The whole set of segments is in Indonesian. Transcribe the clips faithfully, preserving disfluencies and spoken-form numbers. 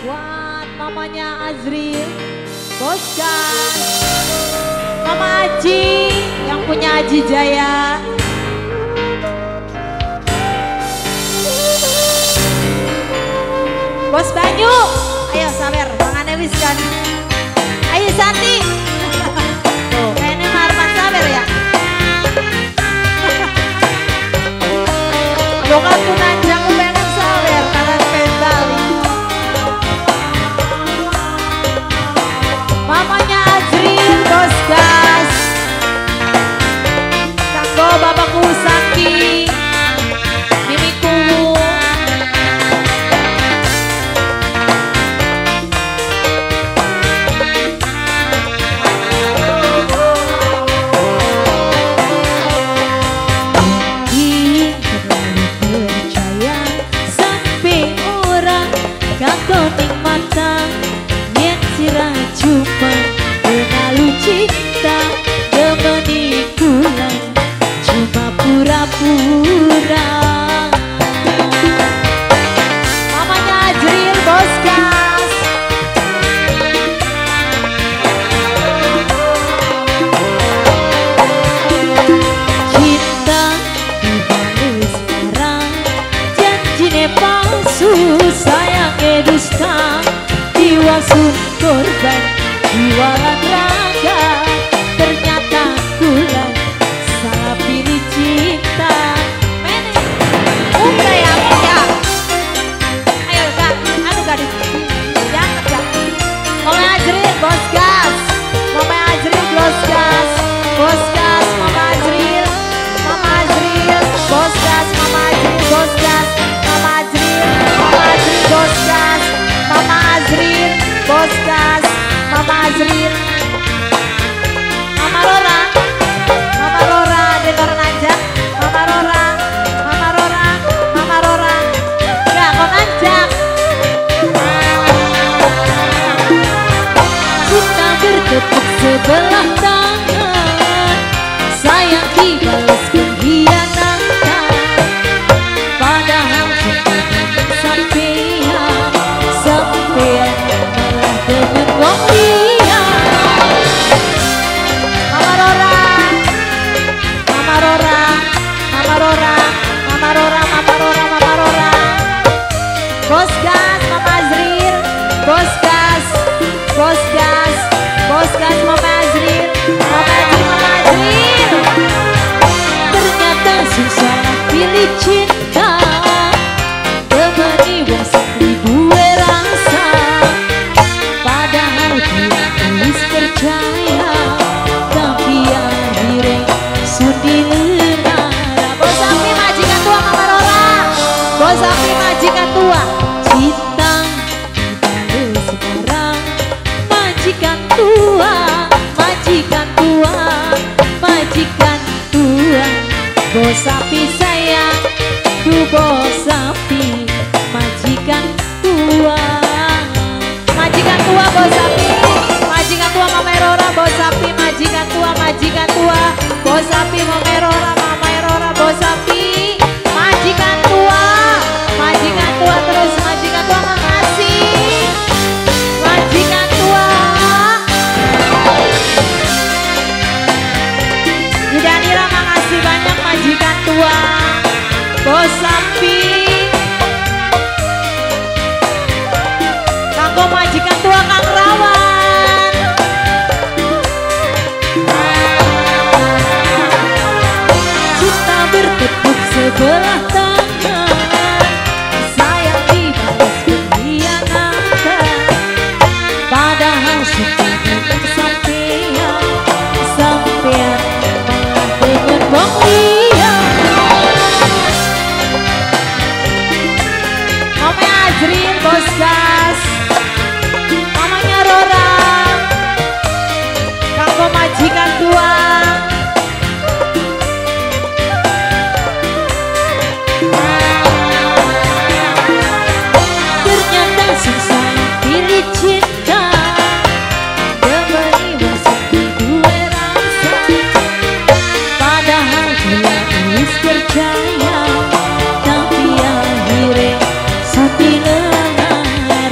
Buat mamanya Azril, Boskan, Mama Aji yang punya Aji Jaya. Bos Banyu, ayo sabar, mangannya wis kan. Ayo Santi. Tuh, kayaknya Marman sabar ya. Bukan tuh nanjang pengen sabar, karena pendali. Mamanya Azril, Bos Gas. Kanggo bapakku Santi, mimiku. Cuma terlalu cinta temeniku cuma pura-pura. Mamanya Azril, Bos Gas. Cinta dibalas sekarang, janjinya palsu, sayangnya dusta. Diwasun korban, jualan raga, ternyata kulan salah pilih cinta. Mene, udah ya, ya. Ayo kak, aduh gadis, jangan kak. Mama Azril, Bos Gas, Mama Azril, Bos Gas, Bos Gas, Mama Azril, Mama Azril, Bos Gas, Mama Azril, Bos Gas, Mama Azril, Mama Azril, Bos Gas, Mama Azril, Bos Gas, Mama Azril, Mama Rora, Mama Rora, dengar nanjak, Mama Rora, Mama Rora, Mama Rora, enggak kau nanjak. Cinta bertepuk sebelah tangan, sayang dibalas pengkhianatan, padahal cinta sampean, sampean malah dengan wong liya. Mama Rora, Mama Rora, Mama Rora, Mama Rora, Mama Rora, Mama Rora. Bos Gas, Mama Azril, Bos Gas, Bos Gas, Bos Gas, Mama Azril, Mama Azril, Mama Azril. Ternyata susah pilih cinta, temani wong sakti duwe rasa, padahal dia tulis percaya, tapi akhirnya sudi lenara. Bos Sapi majikan tua, Mama Rora, Bos Sapi majikan tua. Cinta dibalas sekarang, majikan tua, majikan tua, majikan tua. Bos Sapi sayang, tuh Bos Sapi majikan tua. Majikan tua, Bos Sapi, majikan tua, Mama Rora, Bos Sapi majikan tua, majikan tua, Bos Sapi, Mama Rora, Mama Rora, Bos Sapi majikan tua, majikan tua, terus majikan tua. Makasih majikan tua. Yudanira, makasih banyak majikan tua, Bos Sapi. Kanggo majikan tua Kang Rawan. Cinta bertepuk sebelah tangan, sayang dibalas pengkhianatan, padahal sudah dengan sampean, sampean malah dengan wong liya. Mama Azril, Bos Gas, Mamanya Rora, kanggo majikan tua. Ternyata susah pilih cinta, temani wong sakti duwe rasa, padahal dia tulis percaya, tapi akhirnya sati lengar.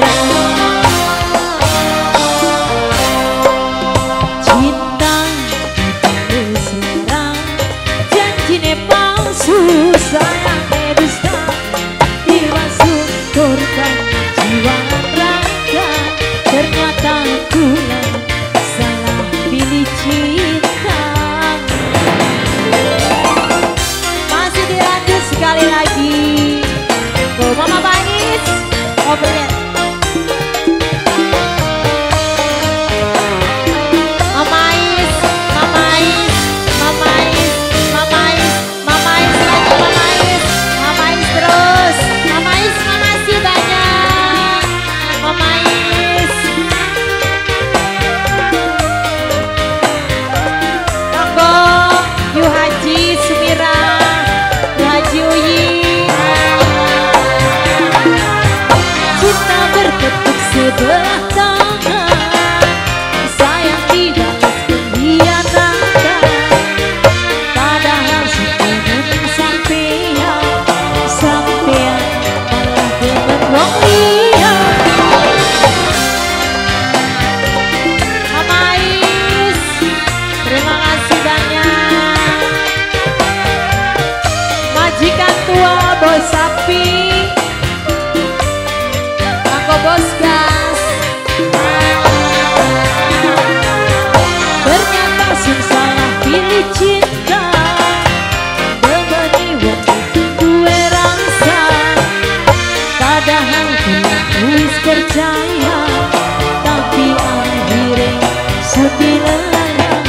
Padahal bilang wis percaya, tapi akhirnya sedih larang.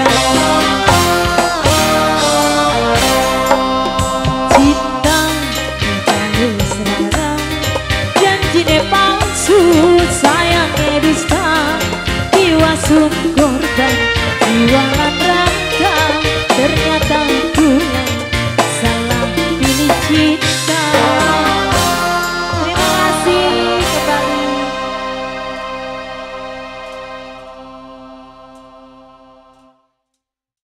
Cinta wis rara, janjine palsu, sayangnya dusta. Jiwa sun korban, jiwa lan raga, ternyata